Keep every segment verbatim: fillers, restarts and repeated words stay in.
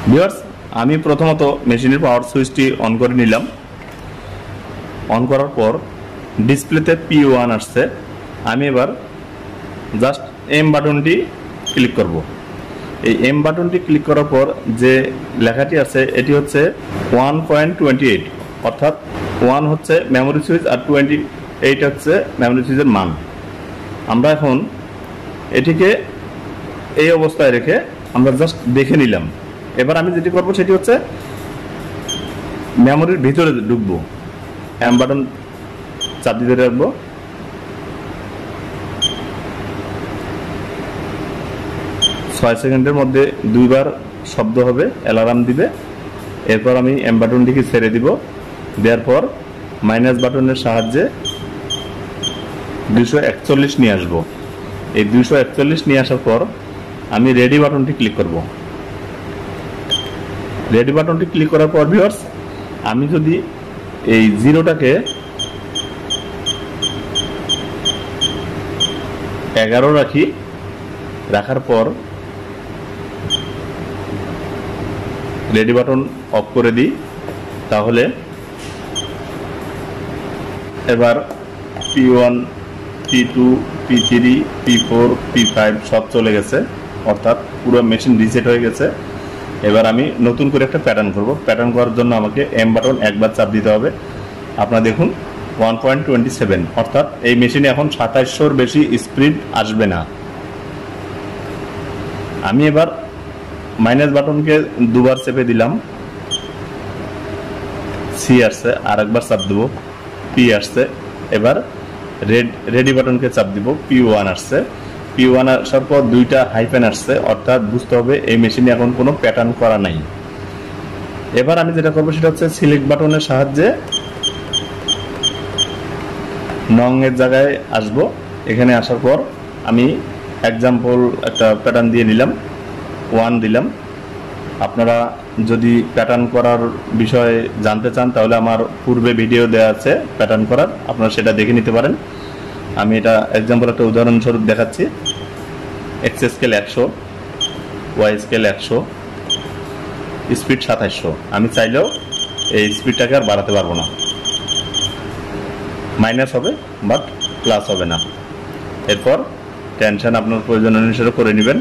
Viewers, আমি প্রথমত মেশিনের পাওয়ার সুইচটি অন করে নিলাম। অন করার পর ডিসপ্লেতে পি ওয়ান আসছে। আমি এবার জাস্ট এম বাটনটি ক্লিক করব। এই এম বাটনটি ক্লিক করার পর যে লেখাটি আছে এটি হচ্ছে ওয়ান পয়েন্ট টোয়েন্টি এইট, অর্থাৎ ওয়ান হচ্ছে মেমোরি সুইচ আর টোয়েন্টি এইট হচ্ছে মেমোরি সুইচের মান। আমরা এখন এটিকে এই অবস্থায় রেখে আমরা জাস্ট দেখে নিলাম। এবার আমি যেটি করব সেটি হচ্ছে মেমোরির ভিতরে ঢুকবো। এম বাটন চাপ দিয়ে রাখবো। ছয় সেকেন্ডের মধ্যে দুইবার শব্দ হবে, অ্যালার্ম দিবে। এরপর আমি এম বাটনটিকে ছেড়ে দিব। দেওয়ার পর মাইনাস বাটনের সাহায্যে দুইশো একচল্লিশ নিয়ে আসবো। এই দুইশো একচল্লিশ নিয়ে আসার পর আমি রেডি বাটনটি ক্লিক করব। রেডি বাটনটি ক্লিক করার পর ভিউয়ার্স, আমি যদি এই জিরোটাকে এগারো রাখি, রাখার পর রেডি বাটন অফ করে দিই, তাহলে এবার P one, P two, P three, P four, P five সব চলে গেছে, অর্থাৎ পুরো মেশিন রিসেট হয়ে গেছে। এবার আমি নতুন করে একটা প্যাটার্ন করব। প্যাটার্ন করার জন্য আমাকে এম বাটন একবার চাপ দিতে হবে। আপনারা দেখুন ওয়ান পয়েন্ট টোয়েন্টি সেভেন, অর্থাৎ এই মেশিনে এখন সাতাইশশোর বেশি স্পিড আসবে না। আমি এবার মাইনাস বাটনকে দুবার চেপে দিলাম, সি আসছে, আর একবার চাপ দেবো, পি আসছে। এবার রেড রেডি বাটনকে চাপ দিব, পি ওয়ান আসছে। পি ওয়ান আসার পর দুইটা হাইফেন আসছে, অর্থাৎ বুঝতে হবে এই মেশিনে এখন কোনো প্যাটার্ন করা নাই। এবার আমি যেটা করবো সেটা হচ্ছে সিলেক্ট বাটনের সাহায্যে নং এর জায়গায় আসব। এখানে আসার পর আমি এক্সাম্পল একটা প্যাটার্ন দিয়ে নিলাম, ওয়ান দিলাম। আপনারা যদি প্যাটার্ন করার বিষয়ে জানতে চান তাহলে আমার পূর্বে ভিডিও দেওয়া আছে প্যাটার্ন করার, আপনারা সেটা দেখে নিতে পারেন। আমি এটা এক্সাম্পল একটা উদাহরণস্বরূপ দেখাচ্ছি। এক্স স্কেল একশো, ওয়াই স্কেল একশো, স্পিড সাতাইশশো। আমি চাইলেও এই স্পিডটাকে আর বাড়াতে পারবো না, মাইনাস হবে বাট প্লাস হবে না। এরপর টেনশন আপনার প্রয়োজন অনুসারে করে নেবেন।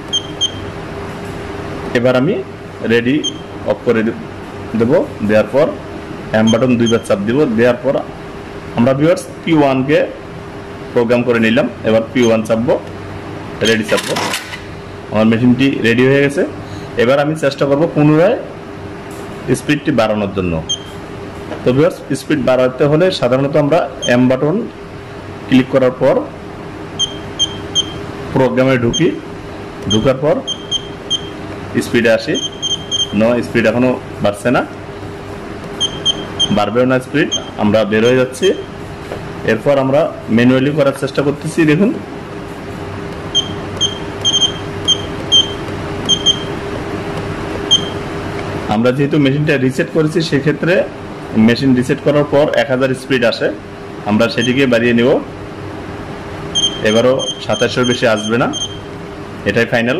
এবার আমি রেডি অফ করে দেব। দেওয়ার পর এম বাটন দুইবার চাপ দিব। দেওয়ার পর আমরা ভিউয়ার্স পি ওয়ানকে প্রোগ্রাম করে নিলাম। এবার পি ওয়ান চাপবো, রেডি চাপবো। আমার মেশিনটি রেডি হয়ে গেছে। এবার আমি চেষ্টা করব পুনরায় স্পিডটি বাড়ানোর জন্য। তো ভিউয়ার্স, স্পিড বাড়াতে হলে সাধারণত আমরা এম বাটন ক্লিক করার পর প্রোগ্রামে ঢুকি, ঢুকার পর স্পিডে আসি। নো, স্পিড এখনো বাড়ছে না, বাড়বেও না স্পিড, আমরা বের হয়ে যাচ্ছি। এরপর আমরা ম্যানুয়ালি করার চেষ্টা করতেছি। দেখুন আমরা যেহেতু মেশিনটা রিসেট করেছি, সেক্ষেত্রে মেশিন রিসেট করার পর এক হাজার স্পিড আসে, আমরা সেটিকে বাড়িয়ে নেব। এবারও সাতাশশোর বেশি আসবে না, এটাই ফাইনাল।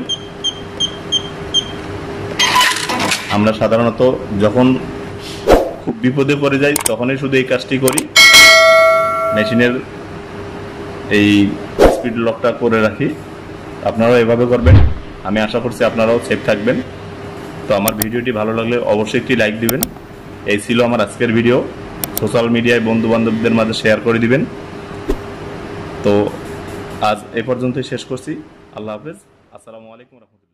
আমরা সাধারণত যখন খুব বিপদে পড়ে যাই তখনই শুধু এই কাজটি করি, মেশিনের এই স্পিড লকটা করে রাখি। আপনারাও এভাবে করবেন, আমি আশা করছি আপনারাও সেফ থাকবেন। তো আমার ভিডিওটি ভালো লাগলে অবশ্যই একটি লাইক দিবেন। এই ছিল আমার আজকের ভিডিও। সোশ্যাল মিডিয়ায় বন্ধু বান্ধবদের মাঝে শেয়ার করে দিবেন। তো আজ এ পর্যন্তই শেষ করছি। আল্লাহ হাফেজ, আসসালামু আলাইকুম রহমতুল্লাহ।